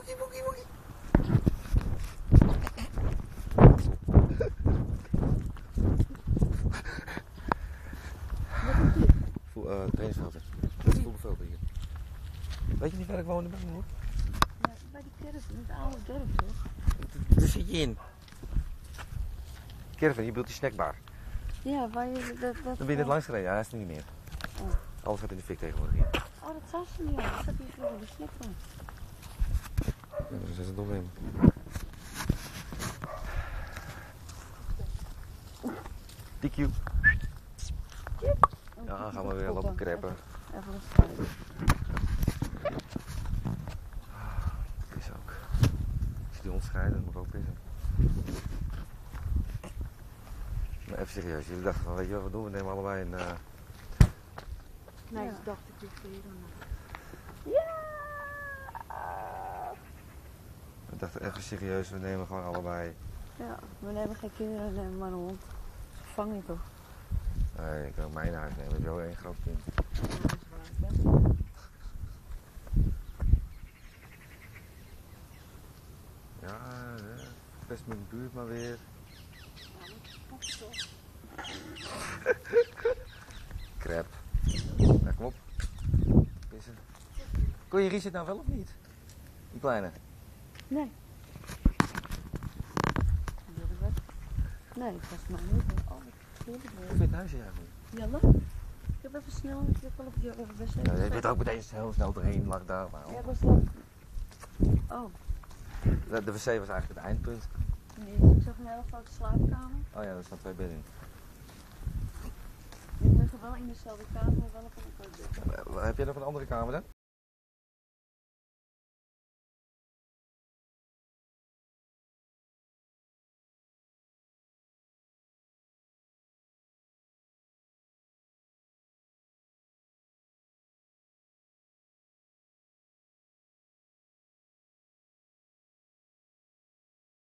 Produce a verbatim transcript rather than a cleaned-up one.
Boekie, boekie, boekie. Voel, uh, trainingsvelden. Het is voetbalvelden hier. Weet je niet waar ik woon in Bengelhoek? Ja, bij die caravan, in het oude dorp toch? Daar zit je in. Caravan, je bedoelt die snackbar. Ja, waar je dat... dat Dan ben je net langs gereden, ja, hij is er niet meer. Oh. Alles gaat in de fik tegenwoordig hier. Oh, dat zou ze niet aan. Dat zat hier vroeger de snackbar. Ja, daar zijn ze dom in. Die cube. Ja, gaan we weer lopen kreppen. Even een spuit. Pissen ook. Ik zie die hond scheiden, dan moet ik ook pissen. Maar even serieus, jullie dachten van, weet je wat we doen? We nemen allebei een... Uh... Nee, Ja. ik dacht ik dit voor je dan. Ja! We dachten even serieus, we nemen gewoon allebei... Ja, we nemen geen kinderen, we nemen maar een hond. Vang je toch? Nee, ik kan ook mijn huis nemen, ik heb wel één groot kind. Ja, dat is waar. Ik ben Ja, uh, best mijn buurt maar weer. Crap. Ja, kom op. Pissen. Kon je Richard nou wel of niet? Die kleine? Nee. Wil ik wat? Nee, volgens mij niet. Oh, ik wil het Hoe wel. vind je het huisje eigenlijk? Ja, leuk. Ik heb even snel, ik heb wel op je wc. Ja, je bent ook meteen heel snel doorheen, lag daar. Maar Ja, was dat. Oh, de, de wc was eigenlijk het eindpunt. nee, ik zag een hele grote slaapkamer. Oh ja, er staan twee bedden in. Die liggen wel in dezelfde kamer, maar wel op een apart bed. Uh, heb jij nog een andere kamer dan?